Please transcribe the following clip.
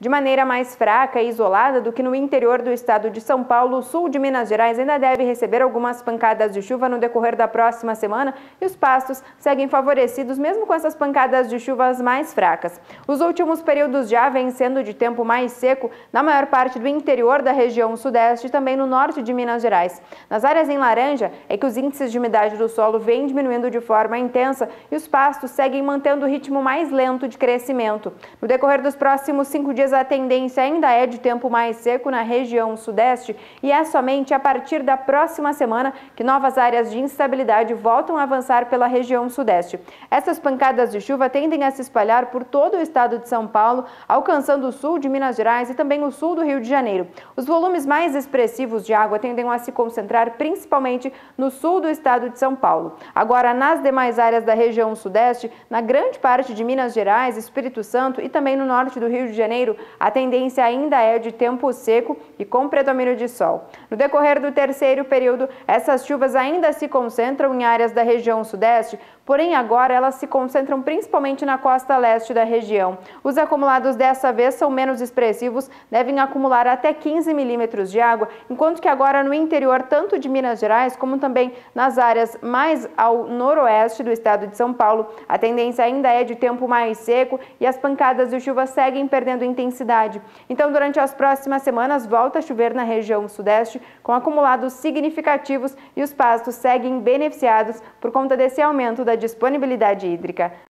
de maneira mais fraca e isolada do que no interior do estado de São Paulo. O sul de Minas Gerais ainda deve receber algumas pancadas de chuva no decorrer da próxima semana e os pastos seguem favorecidos mesmo com essas pancadas de chuvas mais fracas. Os últimos períodos já vêm sendo de tempo mais seco na maior parte do interior da região sudeste e também no norte de Minas Gerais. Nas áreas em laranja é que os índices de umidade do solo vêm diminuindo de forma intensa e os pastos seguem mantendo o ritmo mais lento de crescimento. No decorrer dos próximos 5 dias, a tendência ainda é de tempo mais seco na região sudeste e é somente a partir da próxima semana que novas áreas de instabilidade voltam a avançar pela região sudeste. Essas pancadas de chuva tendem a se espalhar por todo o estado de São Paulo, alcançando o sul de Minas Gerais e também o sul do Rio de Janeiro. Os volumes mais expressivos de água tendem a se concentrar principalmente no sul do estado de São Paulo. Agora, nas demais áreas da região sudeste, na grande parte de Minas Gerais, Espírito Santo e também no norte do Rio de Janeiro, a tendência ainda é de tempo seco e com predomínio de sol. No decorrer do terceiro período, essas chuvas ainda se concentram em áreas da região sudeste, porém agora elas se concentram principalmente na costa leste da região. Os acumulados dessa vez são menos expressivos, devem acumular até 15 milímetros de água, enquanto que agora no interior tanto de Minas Gerais como também nas áreas mais ao noroeste do estado de São Paulo, a tendência ainda é de tempo mais seco e as pancadas de chuva seguem perdendo intensidade. Então, durante as próximas semanas, volta a chover na região sudeste, com acumulados significativos e os pastos seguem beneficiados por conta desse aumento da disponibilidade hídrica.